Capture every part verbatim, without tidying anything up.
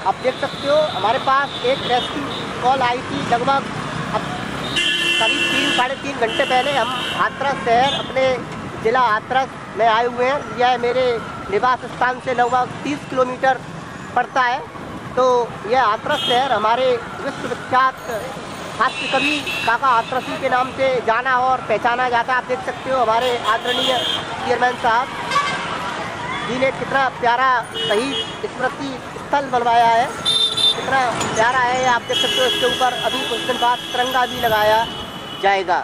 आप देख सकते हो हमारे पास एक रेस्क्यू कॉल आई थी लगभग करीब तीन साढ़े तीन घंटे पहले। हम हाथरस शहर अपने ज़िला हाथरस में आए हुए हैं। यह मेरे निवास स्थान से लगभग तीस किलोमीटर पड़ता है। तो यह हाथरस शहर हमारे विश्वविख्यात हास्य कवि काका हाथरसी के नाम से जाना और पहचाना जाता है। आप देख सकते हो हमारे आदरणीय चेयरमैन साहब जी ने कितना प्यारा शहीद स्मृति स्थल बनवाया है, कितना प्यारा है। आप देख सकते हो इसके ऊपर अभी कुछ दिन बाद तिरंगा भी लगाया जाएगा।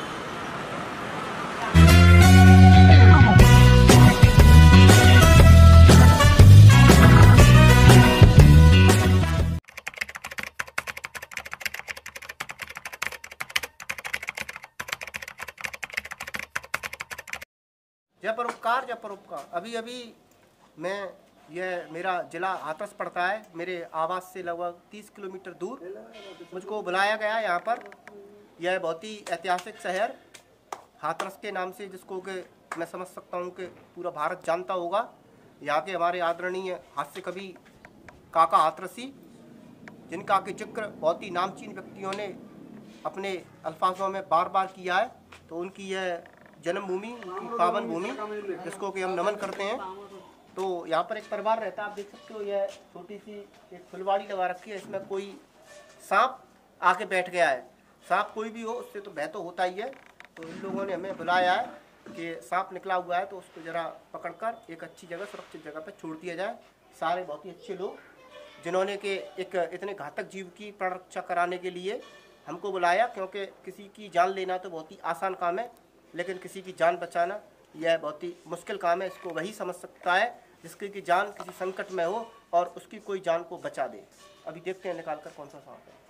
जय परोपकार जय परोपकार। अभी अभी मैं यह मेरा जिला हाथरस पड़ता है, मेरे आवास से लगभग तीस किलोमीटर दूर मुझको बुलाया गया यहाँ पर। यह बहुत ही ऐतिहासिक शहर हाथरस के नाम से, जिसको कि मैं समझ सकता हूँ कि पूरा भारत जानता होगा। यहाँ के हमारे आदरणीय हास्य कवि काका हाथरसी, जिनका के जिक्र बहुत ही नामचीन व्यक्तियों ने अपने अल्फाजों में बार बार किया है। तो उनकी यह जन्मभूमि, उनकी पावन भूमि, जिसको कि हम नमन करते हैं। तो यहाँ पर एक परिवार रहता है। आप देख सकते हो यह छोटी सी एक फुलवाड़ी लगा रखी है। इसमें कोई सांप आके बैठ गया है। सांप कोई भी हो उससे तो भय तो होता ही है। तो इन लोगों ने हमें बुलाया है कि सांप निकला हुआ है तो उसको ज़रा पकड़कर एक अच्छी जगह, सुरक्षित जगह पर छोड़ दिया जाए। सारे बहुत ही अच्छे लोग जिन्होंने कि एक इतने घातक जीव की प्राण रक्षा कराने के लिए हमको बुलाया, क्योंकि किसी की जान लेना तो बहुत ही आसान काम है, लेकिन किसी की जान बचाना यह बहुत ही मुश्किल काम है। इसको वही समझ सकता है जिसकी की जान किसी संकट में हो और उसकी कोई जान को बचा दे। अभी देखते हैं निकाल कर कौन सा सांप है।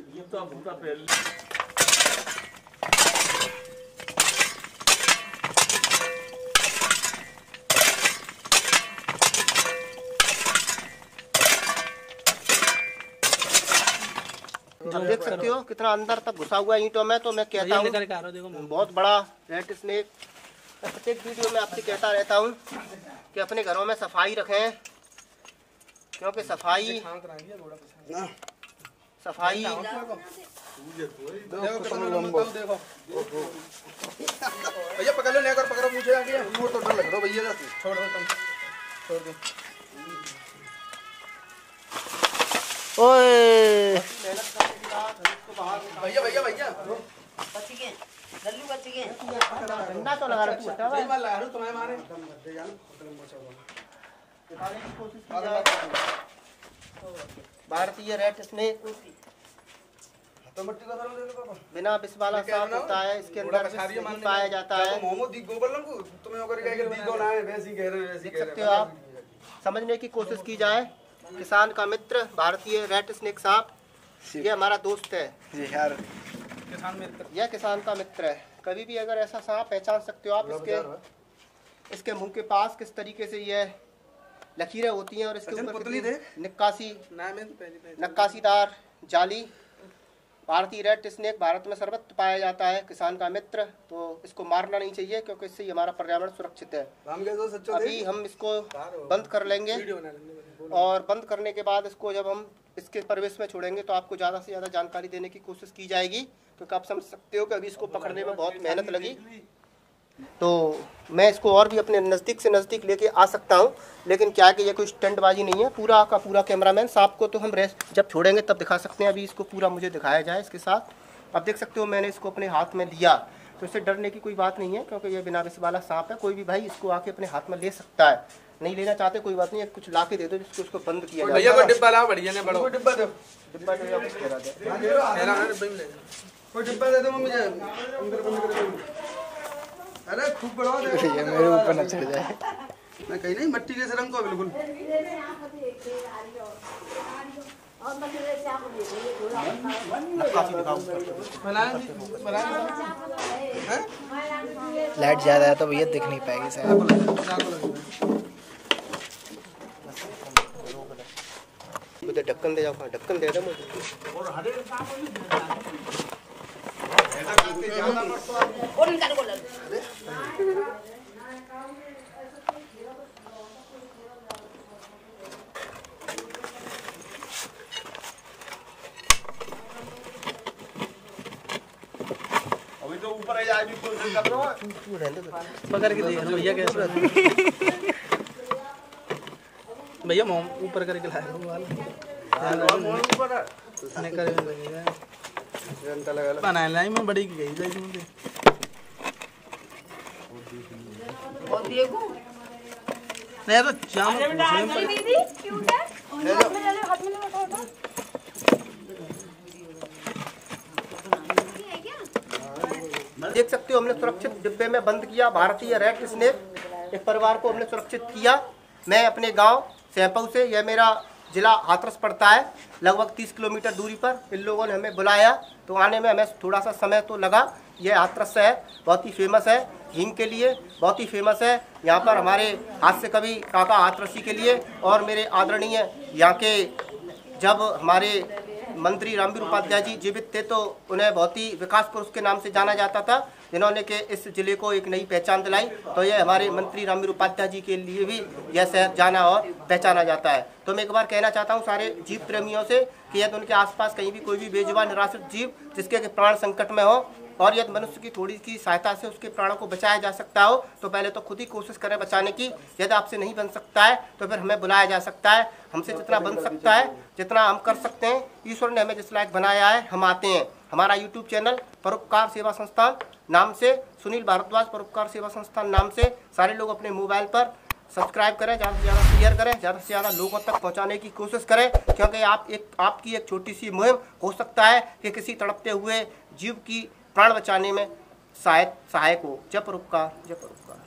आप देख सकते हो कितना अंदर तक घुसा हुआ ईंटों में। तो मैं कहता हूँ बहुत बड़ा रेड स्नेक। मैं प्रत्येक वीडियो में आपसे कहता रहता हूँ कि अपने घरों में सफाई रखें, क्योंकि सफाई सफाई भैया पकड़ लो, नहीं कर पकड़ो मुझे आगे मुंह तो डर लग रहा भैया, जाती छोड़ दो तुम, छोड़ दो। ओए भैया भैया भैया बच्ची के लल्लू बच्ची के डंडा तो लगा रखा है। सही मार लगा रहा हूं तुम्हें मारे भारतीय रेड स्नेक तो मट्टी का दे लो पापा। बिना विष वाला सांप होता है, इसके अंदर विष नहीं पाया जाता है। मोमो दी गोबर लंगू तुम्हें होकर कह के दी गो ना है, वैसे ही कह रहे हैं, वैसे ही देख कह सकते रहे हो हैं। आप। समझने की कोशिश की जाए। किसान का मित्र भारतीय रेड स्नेक सांप, ये हमारा दोस्त है जी यार, किसान मित्र, यह किसान का मित्र है। कभी भी अगर ऐसा सांप पहचान सकते हो आप। इसके इसके मुंह के पास किस तरीके से यह लकीरें होती हैं और इसके ऊपर निक्कासी नक्कासीदार जाली। भारतीय रेड स्नेक भारत में सर्वत्र पाया जाता है। किसान का मित्र, तो इसको मारना नहीं चाहिए, क्योंकि इससे हमारा पर्यावरण सुरक्षित है। अभी हम इसको बंद कर लेंगे और बंद करने के बाद इसको जब हम इसके परिवेश में छोड़ेंगे तो आपको ज़्यादा से ज़्यादा जानकारी देने की कोशिश की जाएगी, क्योंकि आप समझ सकते हो कि अभी इसको पकड़ने में बहुत मेहनत लगी। तो मैं इसको और भी अपने नज़दीक से नज़दीक लेके आ सकता हूँ, लेकिन क्या है कि ये कोई स्टंटबाजी नहीं है। पूरा का पूरा कैमरामैन सांप को तो हम रेस्ट जब छोड़ेंगे तब दिखा सकते हैं। अभी इसको पूरा मुझे दिखाया जाए इसके साथ। आप देख सकते हो मैंने इसको अपने हाथ में लिया, तो इससे डरने की कोई बात नहीं है, क्योंकि ये बिना विष वाला सांप है। कोई भी भाई इसको आके अपने हाथ में ले सकता है। नहीं लेना चाहते कोई बात नहीं, कुछ ला के दे दो जिसको उसको बंद किया जाए। भैया को डिब्बा लाओ, बढ़िया ने बड़ो डिब्बा दो, डिब्बा दो या कुछ करा दे। मेरा ना डिब्बा ही ले कोई डिब्बा दे दो मुझे, अंदर बंद कर दो। अरे खूब बड़ा दे, ये मेरे ऊपर न चढ़ जाए। मैं कहीं नहीं, मट्टी जैसे रंग को बिल्कुल। लाइट ज्यादा है तो भैया दिख नहीं पाएगी शायद। ढक्कन दे जाओ, ढक्कन दे दो मुझे। पकड़ के देख भैया कैसे भैया मोम ऊपर करके लाए बनाए लाई मैं बड़ी की गई थी मुझे नहीं तो जाम दीदी क्यूट है हाथ में ले ले हाथ में ले उठा उठा देख सकते हो हमने सुरक्षित डिब्बे में बंद किया भारतीय रेड स्नेक एक परिवार को हमने सुरक्षित किया। मैं अपने गांव सैंपऊ से, यह मेरा जिला हाथरस पड़ता है, लगभग तीस किलोमीटर दूरी पर इन लोगों ने हमें बुलाया तो आने में हमें थोड़ा सा समय तो लगा। यह हाथरस है, बहुत ही फेमस है हींग के लिए, बहुत ही फेमस है। यहाँ पर हमारे हाथ से कवि काका हाथरसी के लिए और मेरे आदरणीय यहाँ के जब हमारे मंत्री रामवीर उपाध्याय जी जीवित थे तो उन्हें बहुत ही विकास पुरुष के नाम से जाना जाता था, जिन्होंने के इस जिले को एक नई पहचान दिलाई। तो ये हमारे मंत्री रामवीर उपाध्याय जी के लिए भी यह शहर जाना और पहचाना जाता है। तो मैं एक बार कहना चाहता हूँ सारे जीव प्रेमियों से कि यदि उनके आसपास कहीं भी कोई भी बेजुबान निराश्रित जीव जिसके प्राण संकट में हो और यदि मनुष्य की थोड़ी की सहायता से उसके प्राणों को बचाया जा सकता हो तो पहले तो खुद ही कोशिश करें बचाने की। यदि आपसे नहीं बन सकता है तो फिर हमें बुलाया जा सकता है। हमसे जितना बन सकता है, जितना हम कर सकते हैं, ईश्वर ने हमें जिस लायक बनाया है हम आते हैं। हमारा यूट्यूब चैनल परोपकार सेवा संस्थान नाम से, सुनील भारद्वाज परोपकार सेवा संस्थान नाम से सारे लोग अपने मोबाइल पर सब्सक्राइब करें, ज़्यादा से ज़्यादा शेयर करें, ज़्यादा से ज़्यादा लोगों तक पहुंचाने की कोशिश करें, क्योंकि आप एक आपकी एक छोटी सी मुहिम हो सकता है कि किसी तड़पते हुए जीव की प्राण बचाने में सहायक सहायक हो। जय परोपकार, जय परोपकार।